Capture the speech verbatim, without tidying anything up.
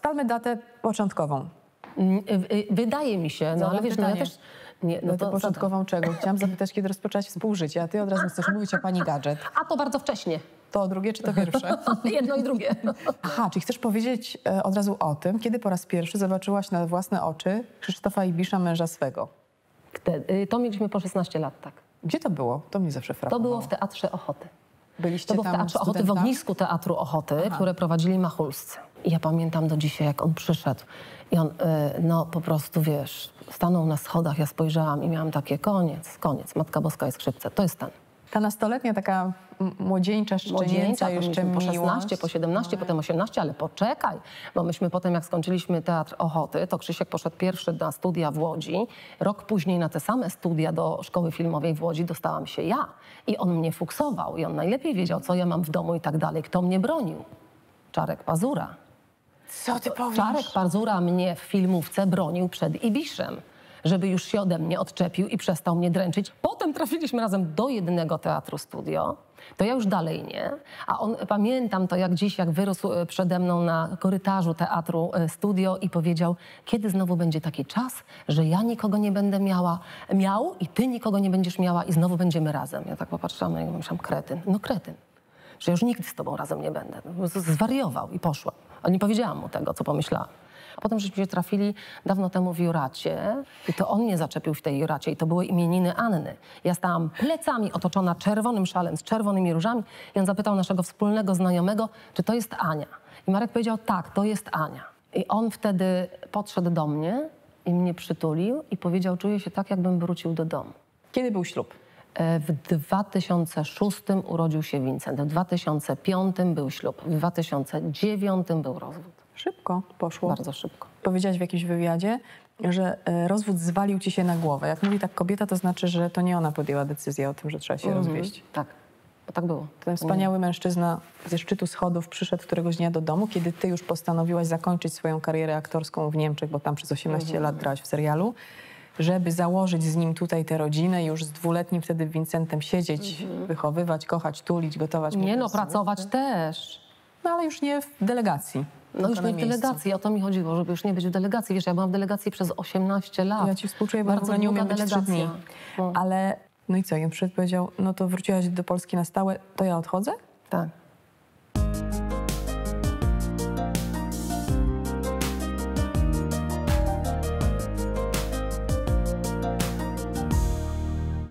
Ustalmy datę początkową. Wydaje mi się, no ale wiesz, no ja też... Nie, no to początkową czego? Chciałam zapytać, kiedy rozpoczęłaś współżycie, a ty od razu chcesz mówić o pani Gadżet. A to bardzo wcześnie. To drugie czy to pierwsze? Jedno i drugie. Aha, czyli chcesz powiedzieć e, od razu o tym, kiedy po raz pierwszy zobaczyłaś na własne oczy Krzysztofa Ibisza, męża swego? Wtedy, to mieliśmy po szesnaście lat, tak. Gdzie to było? To mnie zawsze To frapowało. było w Teatrze Ochoty. Byliście To było w tam Teatrze Ochoty, w studentami? ognisku Teatru Ochoty, Aha. które prowadzili Machulscy. I ja pamiętam do dzisiaj, jak on przyszedł i on, y, no po prostu, wiesz, stanął na schodach, ja spojrzałam i miałam takie, koniec, koniec, Matka Boska i skrzypce, to jest ten. Ta nastoletnia, taka m- młodzieńcza, szczenięca Młodzieńca, to jeszcze mieliśmy po miłość. szesnaście, po siedemnaście, potem osiemnaście, ale poczekaj, bo myśmy potem, jak skończyliśmy Teatr Ochoty, to Krzysiek poszedł pierwszy na studia w Łodzi. Rok później na te same studia do Szkoły Filmowej w Łodzi dostałam się ja. I on mnie fuksował i on najlepiej wiedział, co ja mam w domu i tak dalej. Kto mnie bronił? Czarek Pazura. Co ty powiesz? Czarek Pazura mnie w filmówce bronił przed Ibiszem, żeby już się ode mnie odczepił i przestał mnie dręczyć. Potem trafiliśmy razem do jednego teatru studio, to ja już dalej nie. A on, pamiętam to jak dziś, jak wyrósł e, przede mną na korytarzu teatru e, studio i powiedział, kiedy znowu będzie taki czas, że ja nikogo nie będę miała, miał i ty nikogo nie będziesz miała i znowu będziemy razem. Ja tak popatrzyłam na niego i myślałam, kretyn, no kretyn, że ja już nigdy z tobą razem nie będę. Po prostu zwariował i poszła. Ale nie powiedziałam mu tego, co pomyślałam. A potem żeśmy się trafili dawno temu w Juracie i to on mnie zaczepił w tej Juracie i to były imieniny Anny. Ja stałam plecami otoczona czerwonym szalem z czerwonymi różami i on zapytał naszego wspólnego znajomego, czy to jest Ania. I Marek powiedział, tak, to jest Ania. I on wtedy podszedł do mnie i mnie przytulił i powiedział, czuję się tak, jakbym wrócił do domu. Kiedy był ślub? E, W dwa tysiące szóstym urodził się Wincent, w dwa tysiące piątym był ślub, w dwa tysiące dziewiątym był rozwód. Szybko poszło. Bardzo szybko. Powiedziałaś w jakimś wywiadzie, że e, rozwód zwalił ci się na głowę. Jak mówi tak kobieta, to znaczy, że to nie ona podjęła decyzję o tym, że trzeba się Mhm. rozwieść. Tak, bo tak było. Ten wspaniały mężczyzna ze szczytu schodów przyszedł któregoś dnia do domu, kiedy ty już postanowiłaś zakończyć swoją karierę aktorską w Niemczech, bo tam przez osiemnaście Mhm. lat grałaś w serialu, żeby założyć z nim tutaj tę rodzinę i już z dwuletnim wtedy Wincentem siedzieć, wychowywać, kochać, tulić, gotować. Nie no, mu pracować też. No ale już nie w delegacji. No tylko już na nie w miejscu. delegacji, o to mi chodziło, żeby już nie być w delegacji. Wiesz, ja byłam w delegacji przez osiemnaście lat. Ja ci współczuję, bo ja w Bardzo ogóle nie umiem długa być trzy dni. delegacja. No. Ale no i co? I on przyszedł i powiedział, no to wróciłaś do Polski na stałe, to ja odchodzę? Tak.